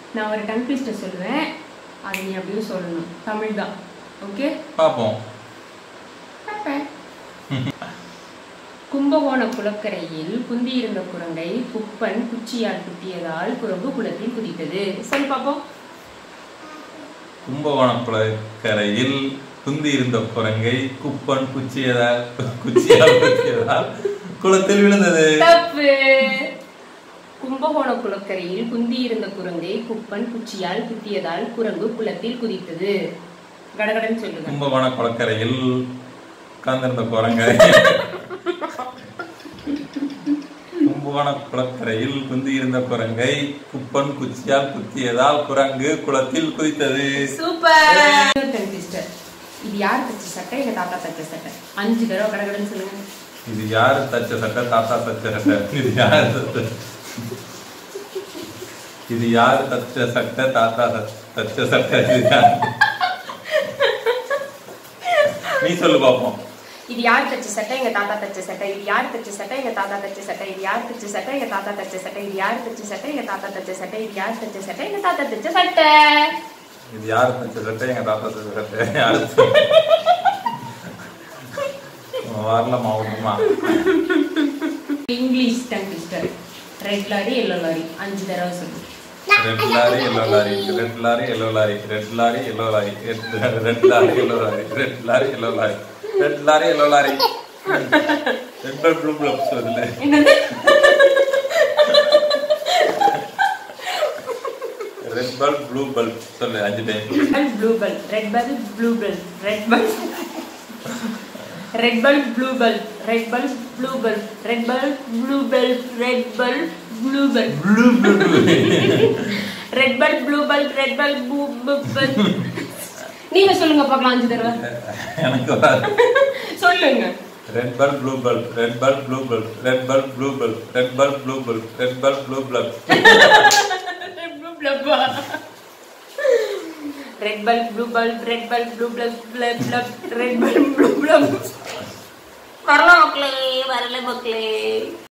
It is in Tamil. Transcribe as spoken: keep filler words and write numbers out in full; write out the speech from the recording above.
நான் ஒரு டங் ட்விஸ்டர் சொல்லுவேன், அது நீ அப்படியே சொல்லணும். தமிழ் தான். ஓகே, பாப்போம். கும்பகோண குளக்கரையில் குந்தியிருந்த குரங்கை குப்பன் குச்சியால் குத்தியதால் குரங்கு குளத்தில் குதித்தது. சொல்லி பாப்போம். கும்பகோண குளக்கரையில் குந்தி இருந்த குரங்கை குப்பன் குச்சியதால் குச்சியால் குத்தியதால் குளத்தில் விழுந்தது. தப்பு. கும்பகோண குளக்கரையில் குந்தி இருந்த குரங்கை குப்பன் குச்சியால் குத்தியதால் குரங்கு குளத்தில் குதித்தது. கடகடன் சொல்லுங்க. கும்பகோண குளக்கரையில் உட்கார்ந்திருந்த குரங்கை கும்பகோண குளக்கரையில் குந்தி இருந்த குரங்கை குப்பன் குச்சியால் குத்தியதால் குரங்கு குளத்தில் குதித்தது. சூப்பர். இது யார் தச்ச சட்டை? எங்க தாத்தா தச்ச சட்டை. அஞ்சு தடவை கடகடன் சொல்லுங்க. இது யாரு தச்ச சட்டை? தாத்தா தச்ச சட்டை. இது யாரு தச்ச இது யாரு தச்ச சட்டை? தாத்தா தச்ச சட்டை. நீ சொல்லு பாப்போம். இது யார் தச்ச சட்டை? எங்க தாத்தா தச்ச சட்டை. இது யார் தச்ச சட்டை? எங்க தாத்தா தச்ச சட்டை. இது யார் தச்ச சட்டை? எங்க தாத்தா தச்ச சட்டை. இது யார் தச்ச சட்டை? எங்க தாத்தா தச்ச சட்டை. இது யார் தச்ச சட்டை? எங்க தாத்தா தச்ச சட்டை. இது யாரு தச்ச சட்டை? எங்க தாத்தா தச்ச சட்டை. யாரு வரல மாவட்டமா? English tongue twister. Red lorry yellow lorry. அஞ்சு தடவை சொல்லு. Red lorry yellow lorry. Red lorry yellow lorry. Red lorry yellow lorry. Red lorry yellow lorry. Red lorry yellow lorry. Red lorry yellow lorry. Red bulb blue bulb சொல்லுது. என்னது? ரெட் பல்ப் ப்ளூ பல்ப் சொல்லு அஞ்சு time. Blue bulb. Red bulb blue bulb. Red bulb red bulb blue bulb. Red bulb blue bulb. Red bulb blue bulb. Red bulb blue bulb. Blue blue red bulb blue bulb. Red bulb blue bulb. நீங்க சொல்லுங்க பார்க்கலாம் அஞ்சு தடவை. எனக்கு வராது. சொல்லுங்க. Red bulb blue bulb. Red bulb blue bulb. Red bulb blue bulb. Red bulb blue bulb. Red bulb blue bulb. Blue bulb. Red bulb blue bulb. Red bulb blue bulb. Red bulb blue bulb. வரல மக்களே, வரல மக்களே.